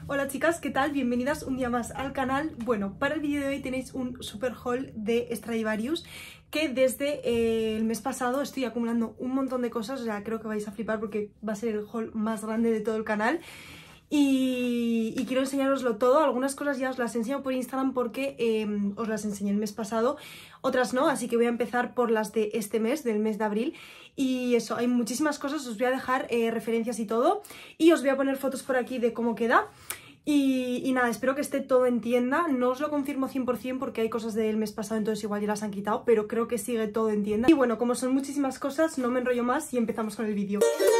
Hola chicas, ¿qué tal? Bienvenidas un día más al canal. Bueno, para el vídeo de hoy tenéis un super haul de Stradivarius que desde el mes pasado estoy acumulando un montón de cosas. O sea, creo que vais a flipar porque va a ser el haul más grande de todo el canal. Y quiero enseñaroslo todo. Algunas cosas ya os las enseño por Instagram porque os las enseñé el mes pasado, otras no, así que voy a empezar por las de este mes, del mes de abril. Y eso, hay muchísimas cosas, os voy a dejar referencias y todo, y os voy a poner fotos por aquí de cómo queda. Y nada, espero que esté todo en tienda. No os lo confirmo 100% porque hay cosas del mes pasado, entonces igual ya las han quitado, pero creo que sigue todo en tienda. Y bueno, como son muchísimas cosas, no me enrollo más y empezamos con el vídeo.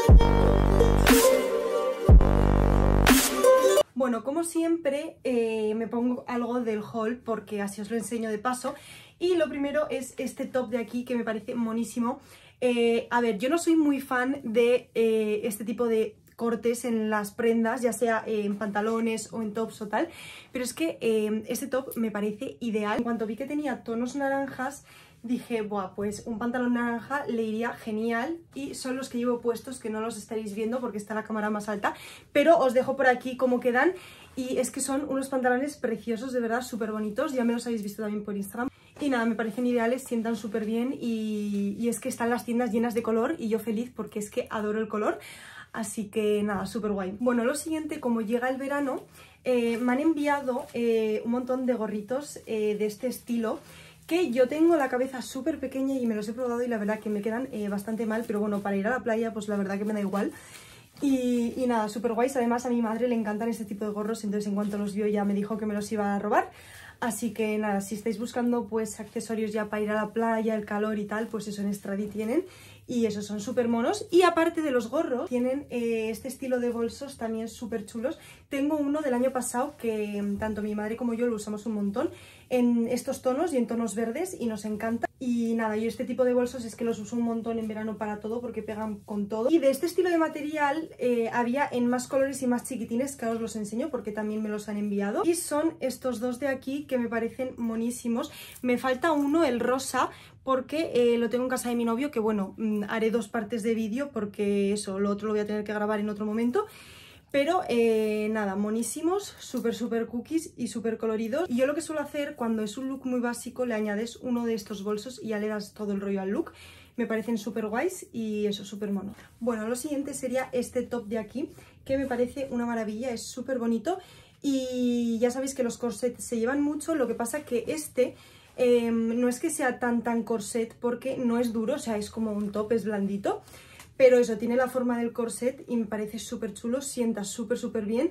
Bueno, como siempre, me pongo algo del haul porque así os lo enseño de paso. Y lo primero es este top de aquí que me parece monísimo. A ver, yo no soy muy fan de este tipo de cortes en las prendas, ya sea en pantalones o en tops o tal, pero es que este top me parece ideal. En cuanto vi que tenía tonos naranjas, dije, buah, pues un pantalón naranja le iría genial, y son los que llevo puestos, que no los estaréis viendo porque está la cámara más alta, pero os dejo por aquí cómo quedan, y es que son unos pantalones preciosos, de verdad, súper bonitos, ya me los habéis visto también por Instagram. Y nada, me parecen ideales, sientan súper bien y es que están las tiendas llenas de color y yo feliz porque es que adoro el color. Así que nada, súper guay. Bueno, lo siguiente, como llega el verano, me han enviado un montón de gorritos de este estilo, que yo tengo la cabeza súper pequeña y me los he probado y la verdad que me quedan bastante mal, pero bueno, para ir a la playa pues la verdad que me da igual. Y nada, súper guays. Además a mi madre le encantan este tipo de gorros, entonces en cuanto los vio ya me dijo que me los iba a robar. Así que nada, si estáis buscando pues accesorios ya para ir a la playa, el calor y tal, pues eso en Stradi tienen. Y esos son súper monos. Y aparte de los gorros, tienen este estilo de bolsos también súper chulos. Tengo uno del año pasado que tanto mi madre como yo lo usamos un montón, en estos tonos y en tonos verdes, y nos encanta. Y nada, yo este tipo de bolsos es que los uso un montón en verano para todo porque pegan con todo. Y de este estilo de material había en más colores y más chiquitines, que ahora os los enseño porque también me los han enviado. Y son estos dos de aquí que me parecen monísimos. Me falta uno, el rosa, porque lo tengo en casa de mi novio, que bueno, haré dos partes de vídeo porque eso, lo otro lo voy a tener que grabar en otro momento. Pero nada, monísimos, súper cookies y súper coloridos. Y yo lo que suelo hacer cuando es un look muy básico, le añades uno de estos bolsos y ya le das todo el rollo al look. Me parecen súper guays y eso, súper mono. Bueno, lo siguiente sería este top de aquí, que me parece una maravilla, es súper bonito. Y ya sabéis que los corsets se llevan mucho, lo que pasa que este no es que sea tan corset porque no es duro, o sea, es como un top, es blandito. Pero eso, tiene la forma del corset y me parece súper chulo, sienta súper bien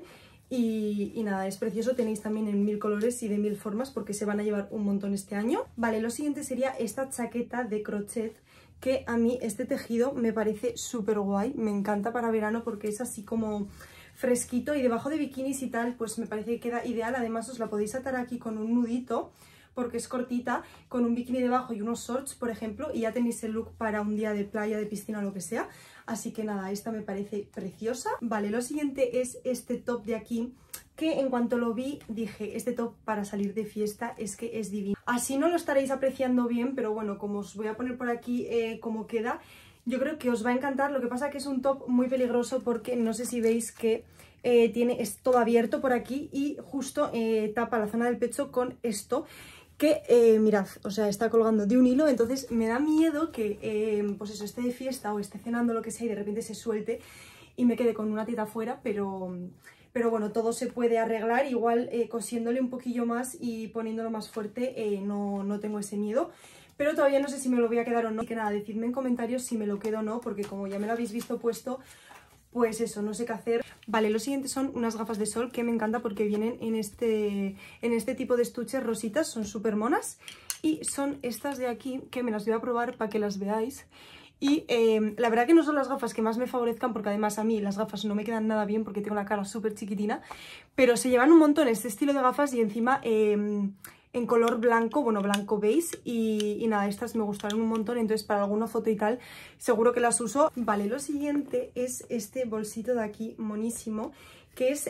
y nada, es precioso. Tenéis también en 1000 colores y de 1000 formas porque se van a llevar un montón este año. Vale, lo siguiente sería esta chaqueta de crochet, que a mí este tejido me parece súper guay, me encanta para verano porque es así como fresquito y debajo de bikinis y tal, pues me parece que queda ideal. Además os la podéis atar aquí con un nudito porque es cortita, con un bikini debajo y unos shorts, por ejemplo, y ya tenéis el look para un día de playa, de piscina o lo que sea. Así que nada, esta me parece preciosa. Vale, lo siguiente es este top de aquí, que en cuanto lo vi dije, este top para salir de fiesta es que es divino. Así no lo estaréis apreciando bien, pero bueno, como os voy a poner por aquí cómo queda, yo creo que os va a encantar. Lo que pasa que es un top muy peligroso porque no sé si veis que es todo abierto por aquí y justo tapa la zona del pecho con esto, que mirad, o sea, está colgando de un hilo, entonces me da miedo que pues eso, esté de fiesta o esté cenando lo que sea y de repente se suelte y me quede con una teta afuera, pero bueno, todo se puede arreglar, igual cosiéndole un poquillo más y poniéndolo más fuerte, no tengo ese miedo. Pero todavía no sé si me lo voy a quedar o no, así que nada, decidme en comentarios si me lo quedo o no, porque como ya me lo habéis visto puesto, pues eso, no sé qué hacer. Vale, lo siguiente son unas gafas de sol que me encanta porque vienen en este tipo de estuches rositas, son súper monas. Y son estas de aquí, que me las voy a probar para que las veáis. Y la verdad que no son las gafas que más me favorezcan porque además a mí las gafas no me quedan nada bien porque tengo la cara súper chiquitina. Pero se llevan un montón este estilo de gafas y encima en color blanco, bueno, blanco beige, y nada, estas me gustaron un montón, entonces para alguna foto y tal seguro que las uso. Vale, lo siguiente es este bolsito de aquí, monísimo, que es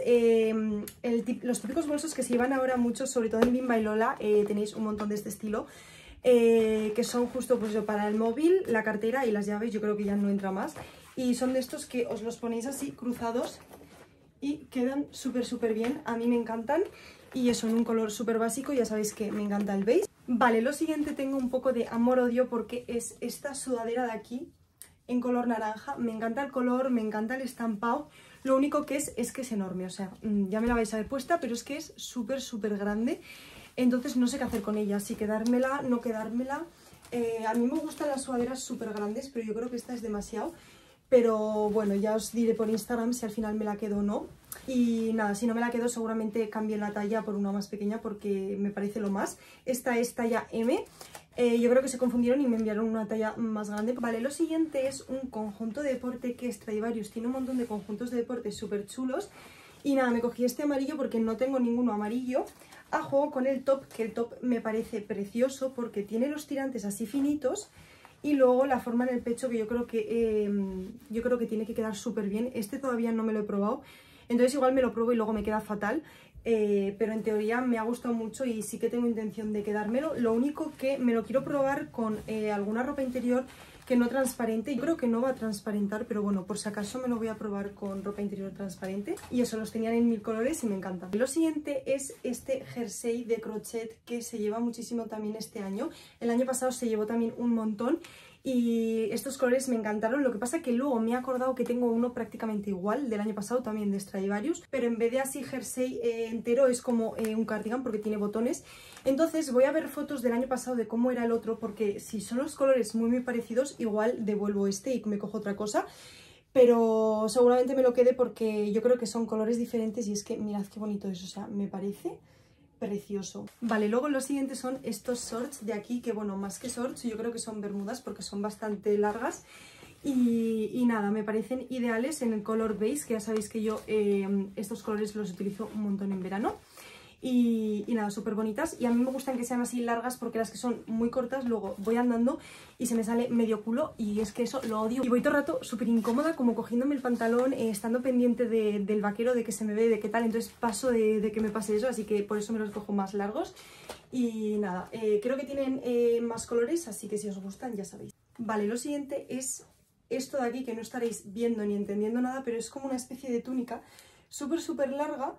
los típicos bolsos que se llevan ahora mucho, sobre todo en Bimba y Lola, tenéis un montón de este estilo, que son justo pues para el móvil, la cartera y las llaves, yo creo que ya no entra más, y son de estos que os los ponéis así cruzados y quedan súper bien, a mí me encantan. Y eso, en un color súper básico, ya sabéis que me encanta el beige. Vale, lo siguiente tengo un poco de amor-odio porque es esta sudadera de aquí, en color naranja. Me encanta el color, me encanta el estampado. Lo único que es que es enorme, o sea, ya me la vais a ver puesta, pero es que es súper grande. Entonces no sé qué hacer con ella, si quedármela, no quedármela. A mí me gustan las sudaderas súper grandes, pero yo creo que esta es demasiado. Pero bueno, ya os diré por Instagram si al final me la quedo o no. Y nada, si no me la quedo seguramente cambie la talla por una más pequeña porque me parece lo más. Esta es talla M. Yo creo que se confundieron y me enviaron una talla más grande. Vale, lo siguiente es un conjunto de deporte que es Stradivarius. Tiene un montón de conjuntos de deporte súper chulos. Y nada, me cogí este amarillo porque no tengo ninguno amarillo. A juego con el top, que el top me parece precioso porque tiene los tirantes así finitos. Y luego la forma en el pecho que yo creo que tiene que quedar súper bien. Este todavía no me lo he probado, entonces igual me lo pruebo y luego me queda fatal. Pero en teoría me ha gustado mucho y sí que tengo intención de quedármelo. Lo único que me lo quiero probar con alguna ropa interior que no transparente. Yo creo que no va a transparentar, pero bueno, por si acaso me lo voy a probar con ropa interior transparente. Y eso, los tenían en 1000 colores y me encantan. Lo siguiente es este jersey de crochet que se lleva muchísimo también este año. El año pasado se llevó también un montón. Y estos colores me encantaron, lo que pasa que luego me he acordado que tengo uno prácticamente igual del año pasado también de Stradivarius, pero en vez de así jersey entero es como un cardigan porque tiene botones. Entonces voy a ver fotos del año pasado de cómo era el otro, porque si son los colores muy parecidos igual devuelvo este y me cojo otra cosa. Pero seguramente me lo quede porque yo creo que son colores diferentes y es que mirad qué bonito es, o sea, me parece precioso. Vale, luego los siguientes son estos shorts de aquí, que bueno, más que shorts, yo creo que son bermudas porque son bastante largas. Y nada, me parecen ideales en el color beige, que ya sabéis que yo estos colores los utilizo un montón en verano. Y nada, súper bonitas. Y a mí me gustan que sean así largas porque las que son muy cortas luego voy andando y se me sale medio culo y es que eso lo odio. Y voy todo el rato súper incómoda como cogiéndome el pantalón, estando pendiente del vaquero, de que se me ve, de qué tal. Entonces paso de que me pase eso, así que por eso me los cojo más largos. Y nada, creo que tienen más colores, así que si os gustan ya sabéis. Vale, lo siguiente es esto de aquí que no estaréis viendo ni entendiendo nada, pero es como una especie de túnica súper larga.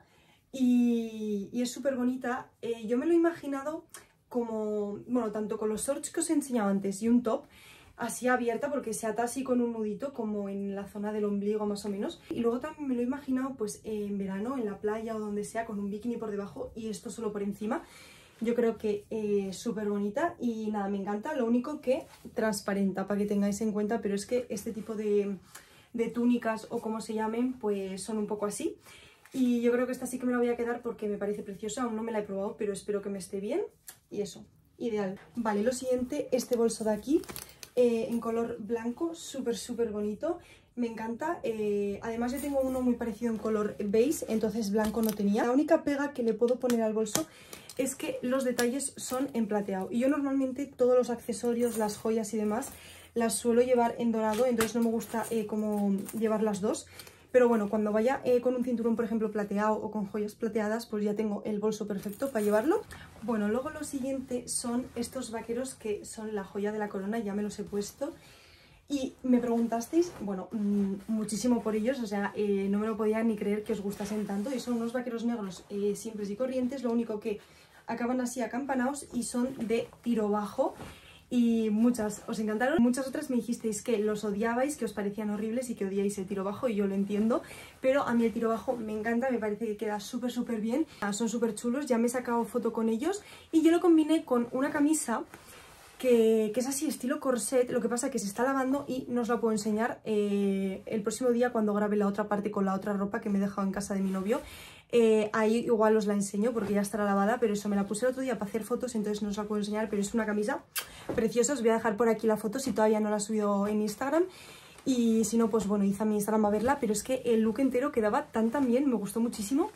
Y es súper bonita. Yo me lo he imaginado como, bueno, tanto con los shorts que os he enseñado antes y un top así abierta porque se ata así con un nudito como en la zona del ombligo más o menos. Y luego también me lo he imaginado pues en verano, en la playa o donde sea, con un bikini por debajo y esto solo por encima. Yo creo que es súper bonita y nada, me encanta. Lo único que transparenta, para que tengáis en cuenta, pero es que este tipo de túnicas o como se llamen, pues son un poco así. Y yo creo que esta sí que me la voy a quedar porque me parece preciosa, aún no me la he probado, pero espero que me esté bien. Y eso, ideal. Vale, lo siguiente, este bolso de aquí, en color blanco, súper bonito. Me encanta. Además yo tengo uno muy parecido en color beige, entonces blanco no tenía. La única pega que le puedo poner al bolso es que los detalles son en plateado. Y yo normalmente todos los accesorios, las joyas y demás, las suelo llevar en dorado, entonces no me gusta como llevar las dos. Pero bueno, cuando vaya con un cinturón, por ejemplo, plateado o con joyas plateadas, pues ya tengo el bolso perfecto para llevarlo. Bueno, luego lo siguiente son estos vaqueros que son la joya de la corona, ya me los he puesto. Y me preguntasteis, bueno, muchísimo por ellos, o sea, no me lo podía ni creer que os gustasen tanto. Y son unos vaqueros negros simples y corrientes, lo único que acaban así acampanados y son de tiro bajo. Y muchas os encantaron, muchas otras me dijisteis que los odiabais, que os parecían horribles y que odiáis el tiro bajo, y yo lo entiendo, pero a mí el tiro bajo me encanta, me parece que queda súper bien, son súper chulos, ya me he sacado foto con ellos y yo lo combiné con una camisa que es así estilo corset, lo que pasa es que se está lavando y no os la puedo enseñar el próximo día cuando grabe la otra parte con la otra ropa que me he dejado en casa de mi novio. Ahí igual os la enseño porque ya estará lavada, pero eso me la puse el otro día para hacer fotos, entonces no os la puedo enseñar, pero es una camisa preciosa. Os voy a dejar por aquí la foto si todavía no la he subido en Instagram, y si no, pues bueno, id a mi Instagram a verla, pero es que el look entero quedaba tan bien, me gustó muchísimo.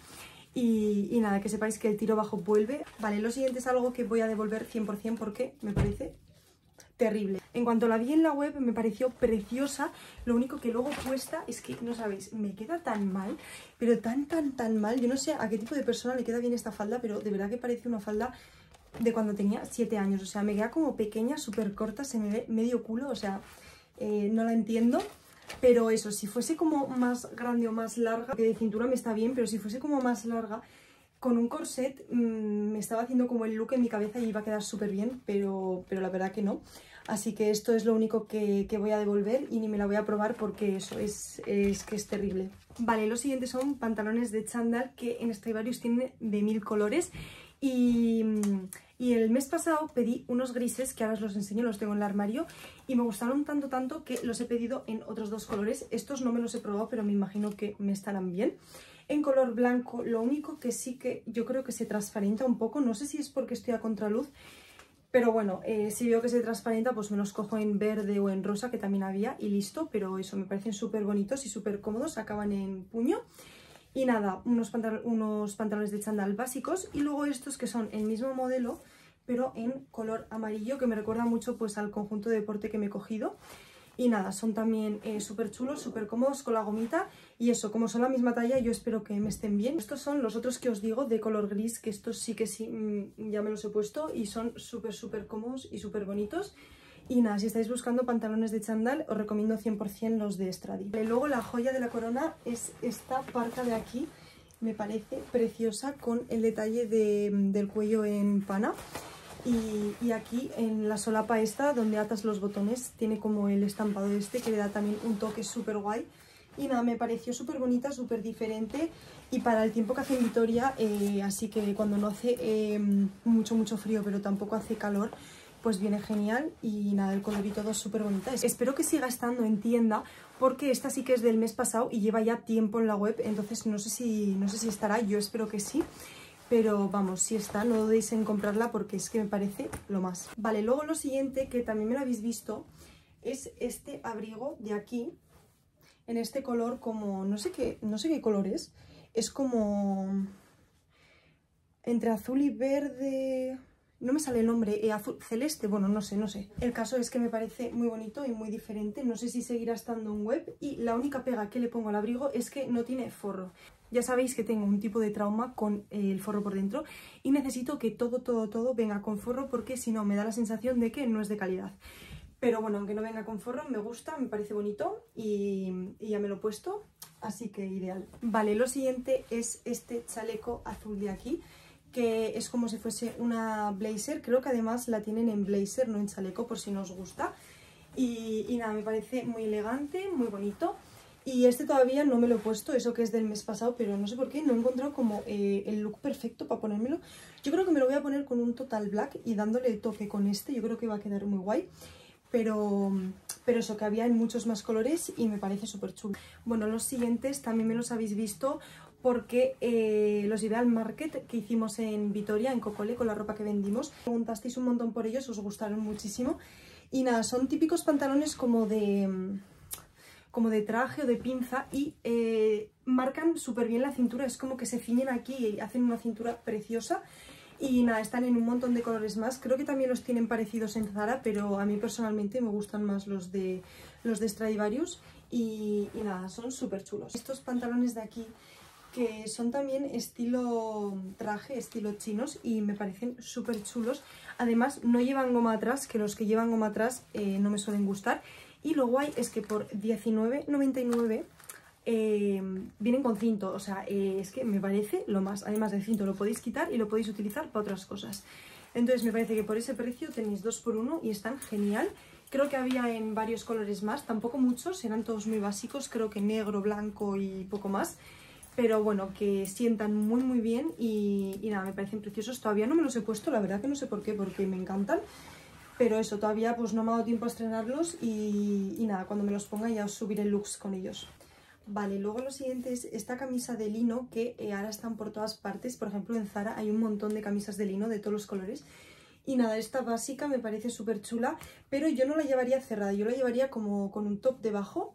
Y nada, que sepáis que el tiro bajo vuelve. Vale, lo siguiente es algo que voy a devolver 100% porque me parece terrible. En cuanto la vi en la web me pareció preciosa, lo único que luego puesta es que, no sabéis, me queda tan mal, pero tan mal. Yo no sé a qué tipo de persona le queda bien esta falda, pero de verdad que parece una falda de cuando tenía 7 años, o sea, me queda como pequeña, súper corta, se me ve medio culo, o sea, no la entiendo. Pero eso, si fuese como más grande o más larga, que de cintura me está bien, pero si fuese como más larga, con un corset me estaba haciendo como el look en mi cabeza y iba a quedar súper bien, pero la verdad que no. Así que esto es lo único que voy a devolver y ni me la voy a probar porque eso es que es terrible. Vale, los siguientes son pantalones de chándal que en Stradivarius tienen de 1000 colores. Y el mes pasado pedí unos grises, que ahora os los enseño, los tengo en el armario, y me gustaron tanto que los he pedido en otros 2 colores. Estos no me los he probado, pero me imagino que me estarán bien. En color blanco, lo único que sí que yo creo que se transparenta un poco, no sé si es porque estoy a contraluz, pero bueno, si veo que se transparenta, pues me los cojo en verde o en rosa, que también había, y listo. Pero eso, me parecen súper bonitos y súper cómodos, acaban en puño. Y nada, unos pantalones de chándal básicos, y luego estos que son el mismo modelo, pero en color amarillo, que me recuerda mucho pues al conjunto de deporte que me he cogido. Y nada, son también súper chulos, súper cómodos con la gomita. Y eso, como son la misma talla, yo espero que me estén bien. Estos son los otros que os digo, de color gris, que estos sí que sí, ya me los he puesto y son súper cómodos y súper bonitos. Y nada, si estáis buscando pantalones de chándal, os recomiendo 100% los de Stradi. Luego la joya de la corona es esta parca de aquí. Me parece preciosa, con el detalle del cuello en pana. Y aquí en la solapa esta, donde atas los botones, tiene como el estampado este, que le da también un toque súper guay. Y nada, me pareció súper bonita, súper diferente. Y para el tiempo que hace en Vitoria, así que cuando no hace mucho frío, pero tampoco hace calor, pues viene genial. Y nada, el color y todo es súper bonita. Espero que siga estando en tienda, porque esta sí que es del mes pasado y lleva ya tiempo en la web. Entonces no sé si estará, yo espero que sí. Pero vamos, si está, no dudéis en comprarla porque es que me parece lo más. Vale, luego lo siguiente, que también me lo habéis visto, es este abrigo de aquí, en este color como, no sé qué color es como entre azul y verde, no me sale el nombre, azul celeste, bueno, no sé. El caso es que me parece muy bonito y muy diferente, no sé si seguirá estando en web, y la única pega que le pongo al abrigo es que no tiene forro. Ya sabéis que tengo un tipo de trauma con el forro por dentro y necesito que todo venga con forro, porque si no me da la sensación de que no es de calidad. Pero bueno, aunque no venga con forro, me gusta, me parece bonito y ya me lo he puesto, así que ideal. Vale, lo siguiente es este chaleco azul de aquí, que es como si fuese una blazer. Creo que además la tienen en blazer, no en chaleco, por si no os gusta. Y nada, me parece muy elegante, muy bonito. Y este todavía no me lo he puesto, eso que es del mes pasado, pero no sé por qué, no he encontrado como el look perfecto para ponérmelo. Yo creo que me lo voy a poner con un total black y dándole toque con este, yo creo que va a quedar muy guay. Pero eso, que había en muchos más colores y me parece súper chulo. Bueno, los siguientes también me los habéis visto porque los llevé al market que hicimos en Vitoria, en Cocole, con la ropa que vendimos. Preguntasteis un montón por ellos, os gustaron muchísimo. Y nada, son típicos pantalones como de traje o de pinza y marcan súper bien la cintura, es como que se ciñen aquí y hacen una cintura preciosa. Y nada, están en un montón de colores más, creo que también los tienen parecidos en Zara, pero a mí personalmente me gustan más los de Stradivarius y nada, son súper chulos. Estos pantalones de aquí, que son también estilo traje, estilo chinos, y me parecen súper chulos. Además no llevan goma atrás, que los que llevan goma atrás no me suelen gustar. Y lo guay es que por 19,99 vienen con cinto, o sea, es que me parece lo más. Además del cinto lo podéis quitar y lo podéis utilizar para otras cosas. Entonces me parece que por ese precio tenéis 2x1 y están genial. Creo que había en varios colores más, tampoco muchos, eran todos muy básicos, creo que negro, blanco y poco más. Pero bueno, que sientan muy bien y nada, me parecen preciosos. Todavía no me los he puesto, la verdad que no sé por qué, porque me encantan. Pero eso, todavía pues no me ha dado tiempo a estrenarlos y nada, cuando me los ponga ya os subiré looks con ellos. Vale, luego lo siguiente es esta camisa de lino que ahora están por todas partes. Por ejemplo, en Zara hay un montón de camisas de lino de todos los colores. Y nada, esta básica me parece súper chula, pero yo no la llevaría cerrada, yo la llevaría como con un top debajo.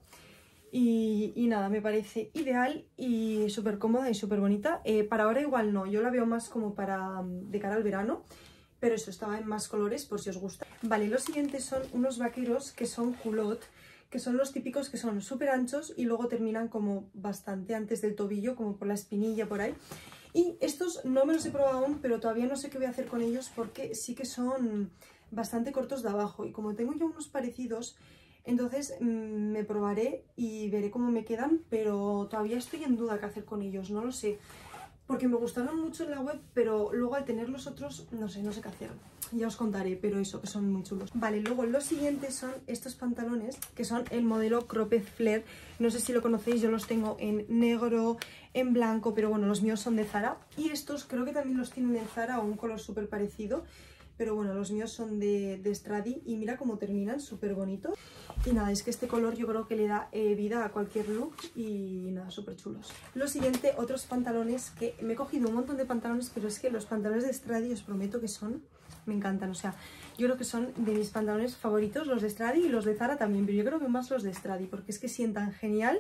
Y nada, me parece ideal y súper cómoda y súper bonita. Para ahora igual no, yo la veo más como para de cara al verano. Pero eso, estaba en más colores por si os gusta. Vale, los siguientes son unos vaqueros que son culot, que son los típicos que son súper anchos y luego terminan como bastante antes del tobillo, como por la espinilla por ahí. Y estos no me los he probado aún, pero todavía no sé qué voy a hacer con ellos porque sí que son bastante cortos de abajo. Y como tengo ya unos parecidos, Entonces me probaré y veré cómo me quedan, pero todavía estoy en duda qué hacer con ellos, no lo sé. Porque me gustaron mucho en la web, pero luego al tener los otros, no sé qué hacer. Ya os contaré, pero eso, que son muy chulos. Vale, luego los siguientes son estos pantalones, que son el modelo Cropped Flare. No sé si lo conocéis, yo los tengo en negro, en blanco, pero bueno, los míos son de Zara. Y estos creo que también los tienen en Zara, o un color súper parecido. Pero bueno, los míos son de Stradi y mira cómo terminan, súper bonitos. Y nada, es que este color yo creo que le da vida a cualquier look y nada, súper chulos. Lo siguiente, otros pantalones que me he cogido un montón de pantalones, pero es que los pantalones de Stradi os prometo que me encantan. O sea, yo creo que son de mis pantalones favoritos, los de Stradi y los de Zara también, pero yo creo que más los de Stradi porque es que sientan genial.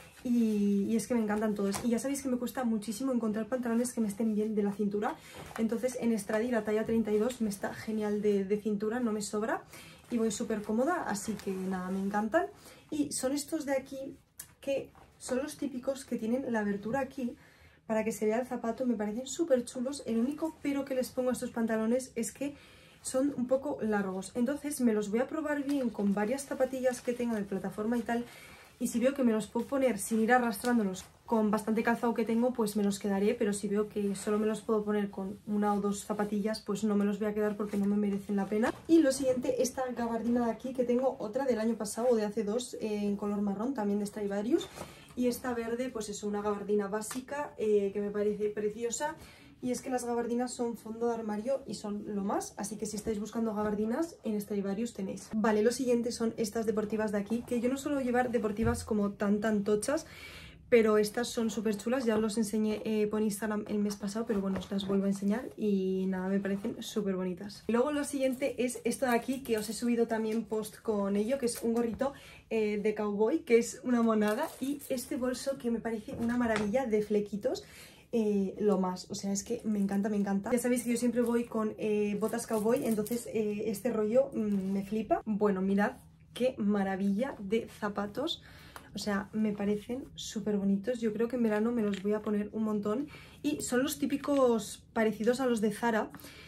Y es que me encantan todos. Y ya sabéis que me cuesta muchísimo encontrar pantalones que me estén bien de la cintura. Entonces en Stradi la talla 32 me está genial de cintura, no me sobra. Y voy súper cómoda, así que nada, me encantan. Y son estos de aquí, que son los típicos que tienen la abertura aquí, para que se vea el zapato. Me parecen súper chulos. El único pero que les pongo a estos pantalones es que son un poco largos. Entonces me los voy a probar bien con varias zapatillas que tengo de plataforma y tal. Y si veo que me los puedo poner sin ir arrastrándolos con bastante calzado que tengo, pues me los quedaré. Pero si veo que solo me los puedo poner con una o dos zapatillas, pues no me los voy a quedar porque no me merecen la pena. Y lo siguiente, esta gabardina de aquí, que tengo otra del año pasado o de hace dos, en color marrón, también de Stradivarius. Y esta verde, pues es una gabardina básica que me parece preciosa. Y es que las gabardinas son fondo de armario y son lo más, así que si estáis buscando gabardinas, en Stradivarius tenéis. Vale, lo siguiente son estas deportivas de aquí, que yo no suelo llevar deportivas como tan tochas, pero estas son súper chulas. Ya os los enseñé por Instagram el mes pasado, pero bueno, os las vuelvo a enseñar y nada, me parecen súper bonitas. Luego lo siguiente es esto de aquí, que os he subido también post con ello, que es un gorrito de cowboy, que es una monada, y este bolso que me parece una maravilla de flequitos. Lo más, o sea, es que me encanta, me encanta. Ya sabéis que yo siempre voy con botas cowboy, entonces este rollo me flipa. Bueno, mirad qué maravilla de zapatos, o sea, me parecen súper bonitos. Yo creo que en verano me los voy a poner un montón. Y son los típicos parecidos a los de Zara,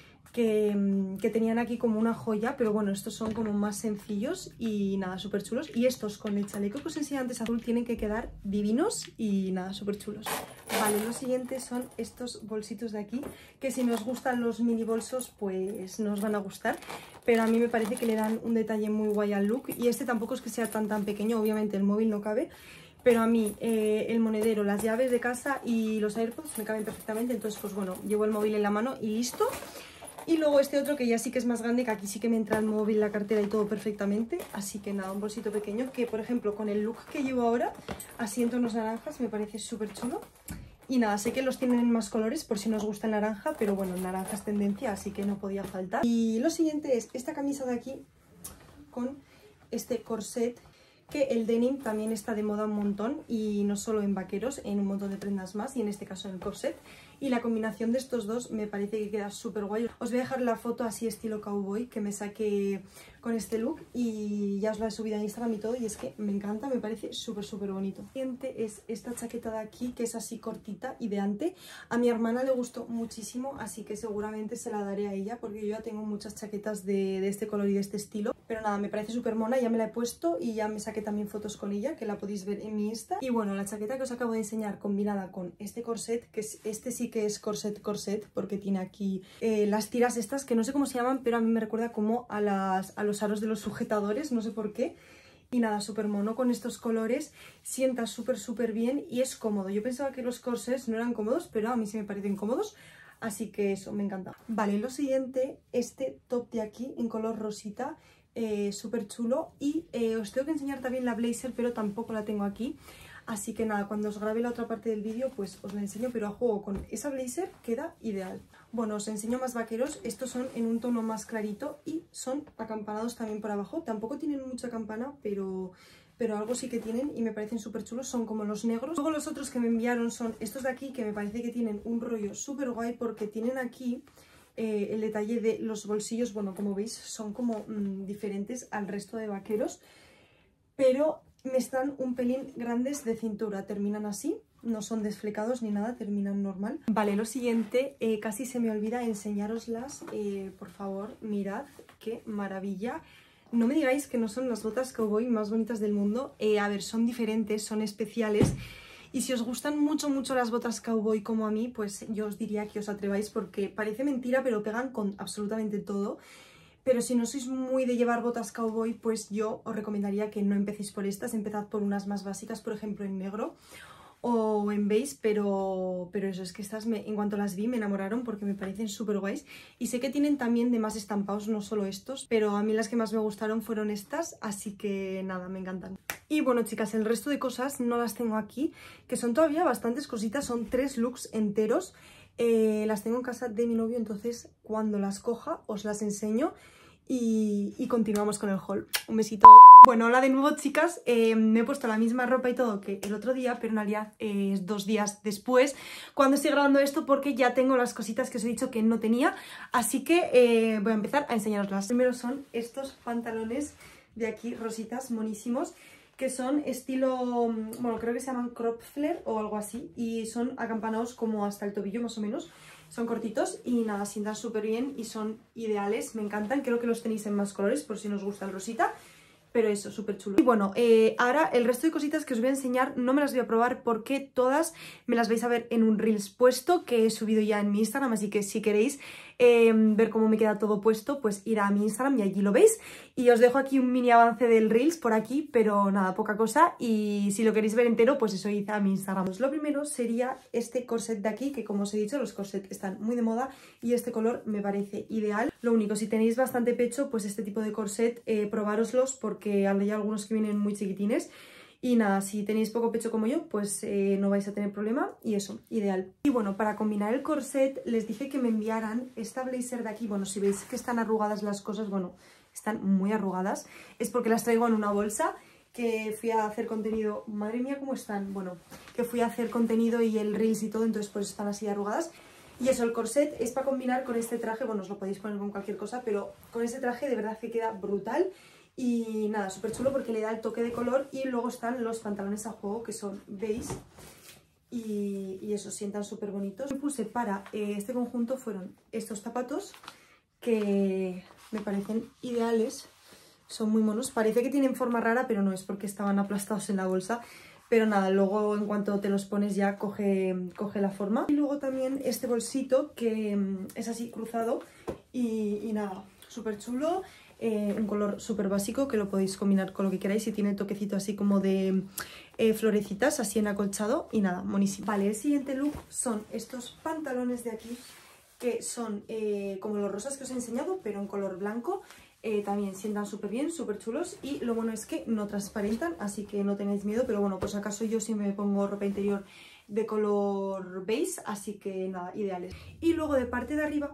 que tenían aquí como una joya, pero bueno, estos son como más sencillos y nada, súper chulos. Y estos con el chaleco que os enseñé antes azul tienen que quedar divinos y nada, súper chulos. Vale, los siguientes son estos bolsitos de aquí, que si nos gustan los mini bolsos pues nos van a gustar, pero a mí me parece que le dan un detalle muy guay al look. Y este tampoco es que sea tan pequeño, obviamente el móvil no cabe, pero a mí el monedero, las llaves de casa y los AirPods me caben perfectamente. Entonces pues bueno, llevo el móvil en la mano y listo. Y luego este otro que ya sí que es más grande, que aquí sí que me entra el móvil, la cartera y todo perfectamente. Así que nada, un bolsito pequeño que, por ejemplo, con el look que llevo ahora, así en tonos naranjas, me parece súper chulo. Y nada, sé que los tienen en más colores por si nos gusta el naranja, pero bueno, el naranja es tendencia, así que no podía faltar. Y lo siguiente es esta camisa de aquí con este corset, que el denim también está de moda un montón, y no solo en vaqueros, en un montón de prendas más, y en este caso en el corset. Y la combinación de estos dos me parece que queda súper guay. Os voy a dejar la foto así estilo cowboy que me saqué con este look y ya os la he subido a Instagram y todo, y es que me encanta, me parece súper bonito. El siguiente es esta chaqueta de aquí, que es así cortita y de ante. A mi hermana le gustó muchísimo, así que seguramente se la daré a ella, porque yo ya tengo muchas chaquetas de este color y de este estilo. Pero nada, me parece súper mona, ya me la he puesto y ya me saqué también fotos con ella, que la podéis ver en mi Insta. Y bueno, la chaqueta que os acabo de enseñar combinada con este corset, que es, este sí que es corset, porque tiene aquí las tiras estas, que no sé cómo se llaman, pero a mí me recuerda como a los aros de los sujetadores, no sé por qué. Y nada, súper mono con estos colores, sienta súper bien y es cómodo. Yo pensaba que los corsets no eran cómodos, pero a mí sí me parecen cómodos. Así que eso, me encanta. Vale, lo siguiente, este top de aquí en color rosita, súper chulo. Y os tengo que enseñar también la blazer, pero tampoco la tengo aquí. Así que nada, cuando os grabe la otra parte del vídeo pues os la enseño, pero a juego con esa blazer queda ideal. Bueno, os enseño más vaqueros. Estos son en un tono más clarito y son acampanados también por abajo. Tampoco tienen mucha campana, pero algo sí que tienen y me parecen súper chulos. Son como los negros. Luego los otros que me enviaron son estos de aquí, que me parece que tienen un rollo súper guay, porque tienen aquí el detalle de los bolsillos. Bueno, como veis son como diferentes al resto de vaqueros, pero me están un pelín grandes de cintura, terminan así, no son desflecados ni nada, terminan normal. Vale, lo siguiente, casi se me olvida enseñároslas, por favor, mirad qué maravilla no me digáis que no son las botas cowboy más bonitas del mundo. A ver, son diferentes, son especiales. Y si os gustan mucho, mucho las botas cowboy como a mí, pues yo os diría que os atreváis porque parece mentira, pero pegan con absolutamente todo. Pero si no sois muy de llevar botas cowboy, pues yo os recomendaría que no empecéis por estas. Empezad por unas más básicas, por ejemplo en negro o en beige, pero eso es que estas en cuanto las vi me enamoraron porque me parecen súper guays. Y sé que tienen también de más estampados, no solo estos, pero a mí las que más me gustaron fueron estas, así que nada, me encantan. Y bueno, chicas, el resto de cosas no las tengo aquí, que son todavía bastantes cositas, son 3 looks enteros. Las tengo en casa de mi novio, entonces cuando las coja os las enseño y continuamos con el haul. Un besito. Bueno, hola de nuevo, chicas. Me he puesto la misma ropa y todo que el otro día, pero en realidad es 2 días después cuando estoy grabando esto porque ya tengo las cositas que os he dicho que no tenía. Así que voy a empezar a enseñaroslas. Primero son estos pantalones de aquí, rositas, monísimos, que son estilo, bueno, creo que se llaman crop flare o algo así, y son acampanados como hasta el tobillo más o menos. Son cortitos y nada, sientan súper bien y son ideales, me encantan. Creo que los tenéis en más colores por si nos gusta el rosita, pero eso, súper chulo. Y bueno, ahora el resto de cositas que os voy a enseñar no me las voy a probar porque todas me las vais a ver en un Reels puesto que he subido ya en mi Instagram, así que si queréis ver cómo me queda todo puesto, pues ir a mi Instagram y allí lo veis. Y os dejo aquí un mini avance del Reels por aquí, pero nada, poca cosa. Y si lo queréis ver entero, pues eso, id a mi Instagram. Lo primero sería este corset de aquí, que como os he dicho, los corsets están muy de moda y este color me parece ideal. Lo único, si tenéis bastante pecho, pues este tipo de corset, probároslos porque hay algunos que vienen muy chiquitines. Y nada, si tenéis poco pecho como yo, pues no vais a tener problema y eso, ideal. Y bueno, para combinar el corset les dije que me enviaran esta blazer de aquí. Bueno, si veis que están arrugadas las cosas, bueno, están muy arrugadas. Es porque las traigo en una bolsa que fui a hacer contenido. Madre mía, ¿cómo están? Bueno, que fui a hacer contenido y el Reels y todo, entonces pues están así arrugadas. Y eso, el corset es para combinar con este traje. Bueno, os lo podéis poner con cualquier cosa, pero con este traje de verdad que queda brutal. Y nada, súper chulo porque le da el toque de color. Y luego están los pantalones a juego que son beige y eso, sientan súper bonitos. Lo que puse para este conjunto fueron estos zapatos que me parecen ideales. Son muy monos, parece que tienen forma rara, pero no, es porque estaban aplastados en la bolsa. Pero nada, luego en cuanto te los pones ya coge la forma. Y luego también este bolsito que es así cruzado y nada, súper chulo. Un color súper básico que lo podéis combinar con lo que queráis y tiene el toquecito así como de florecitas así en acolchado y nada, monísimo. Vale, el siguiente look son estos pantalones de aquí que son como los rosas que os he enseñado pero en color blanco. También sientan súper bien, súper chulos y lo bueno es que no transparentan, así que no tenéis miedo, pero bueno, pues acaso yo siempre me pongo ropa interior de color beige, así que nada, ideales. Y luego de parte de arriba...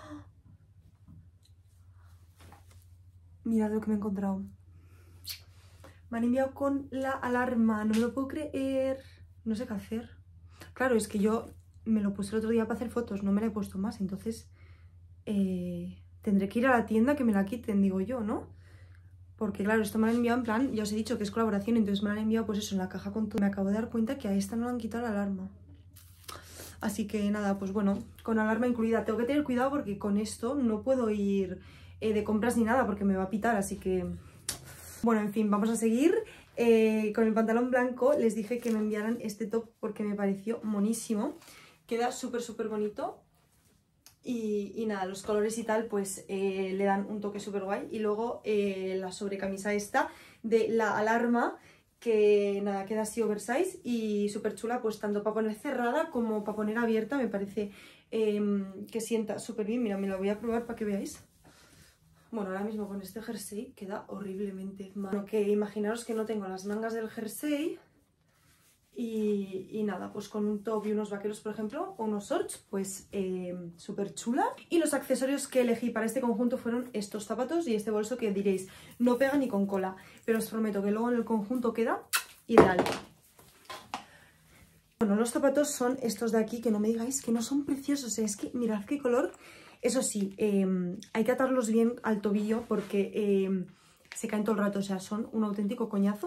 Mirad lo que me he encontrado. Me han enviado con la alarma. No me lo puedo creer. No sé qué hacer. Claro, es que yo me lo puse el otro día para hacer fotos. No me la he puesto más. Entonces tendré que ir a la tienda que me la quiten, digo yo, ¿no? Porque claro, esto me lo han enviado en plan... Ya os he dicho que es colaboración. Entonces me lo han enviado pues eso en la caja con todo. Me acabo de dar cuenta que a esta no le han quitado la alarma. Así que nada, pues bueno, con alarma incluida. Tengo que tener cuidado porque con esto no puedo ir... de compras ni nada porque me va a pitar, así que... Bueno, en fin, vamos a seguir. Con el pantalón blanco les dije que me enviaran este top porque me pareció monísimo. Queda súper, súper bonito. Y nada, los colores y tal pues le dan un toque súper guay. Y luego la sobrecamisa esta de la alarma que nada, queda así oversize y súper chula, pues tanto para poner cerrada como para poner abierta. Me parece que sienta súper bien. Mira, me la voy a probar para que veáis. Bueno, ahora mismo con este jersey queda horriblemente mal. Bueno, que imaginaros que no tengo las mangas del jersey y nada, pues con un top y unos vaqueros, por ejemplo, o unos shorts, pues súper chula. Y los accesorios que elegí para este conjunto fueron estos zapatos y este bolso que diréis, no pega ni con cola, pero os prometo que luego en el conjunto queda ideal. Bueno, los zapatos son estos de aquí, que no me digáis que no son preciosos, es que mirad qué color. Eso sí, hay que atarlos bien al tobillo porque se caen todo el rato, o sea, son un auténtico coñazo.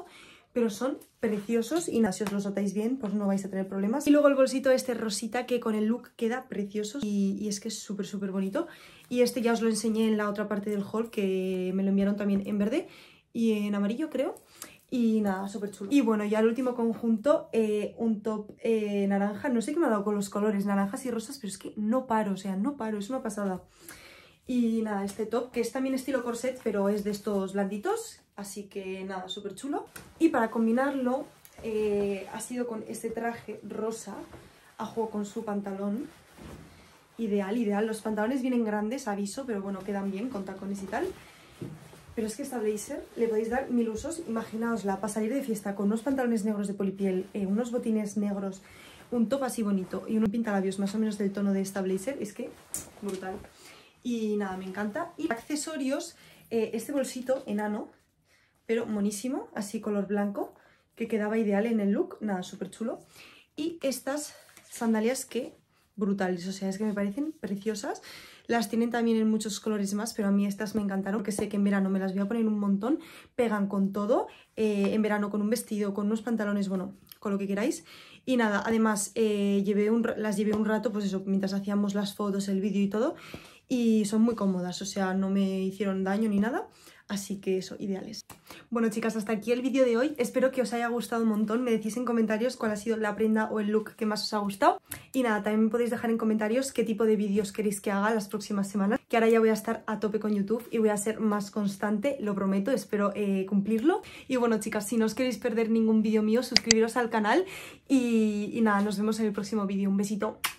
pero son preciosos y nada, si os los notáis bien, pues no vais a tener problemas. Y luego el bolsito este rosita que con el look queda precioso y es que es súper súper bonito. Y este ya os lo enseñé en la otra parte del haul, que me lo enviaron también en verde y en amarillo, creo. Y nada, súper chulo. Y bueno, ya el último conjunto, un top naranja. No sé qué me ha dado con los colores, naranjas y rosas, pero es que no paro, o sea, no paro, es una pasada. Y nada, este top, que es también estilo corset, pero es de estos blanditos. Así que nada, súper chulo. Y para combinarlo, ha sido con este traje rosa, a juego con su pantalón. Ideal, ideal. Los pantalones vienen grandes, aviso, pero bueno, quedan bien con tacones y tal. Pero es que esta blazer le podéis dar 1000 usos. Imaginaosla para salir de fiesta con unos pantalones negros de polipiel, unos botines negros, un top así bonito y un pintalabios más o menos del tono de esta blazer. Es que brutal. Y nada, me encanta. Y accesorios, este bolsito enano, pero monísimo, así color blanco, que quedaba ideal en el look. Nada, súper chulo. Y estas sandalias que brutales, o sea, es que me parecen preciosas. Las tienen también en muchos colores más, pero a mí estas me encantaron porque sé que en verano me las voy a poner un montón. Pegan con todo, en verano con un vestido, con unos pantalones, bueno, con lo que queráis. Y nada, además las llevé un rato, pues eso, mientras hacíamos las fotos, el vídeo y todo. Y son muy cómodas, o sea, no me hicieron daño ni nada. Así que eso, ideales. Bueno, chicas, hasta aquí el vídeo de hoy. Espero que os haya gustado un montón. Me decís en comentarios cuál ha sido la prenda o el look que más os ha gustado. Y nada, también me podéis dejar en comentarios qué tipo de vídeos queréis que haga las próximas semanas. Que ahora ya voy a estar a tope con YouTube y voy a ser más constante, lo prometo, espero cumplirlo. Y bueno, chicas, si no os queréis perder ningún vídeo mío, suscribiros al canal. Y nada, nos vemos en el próximo vídeo. Un besito.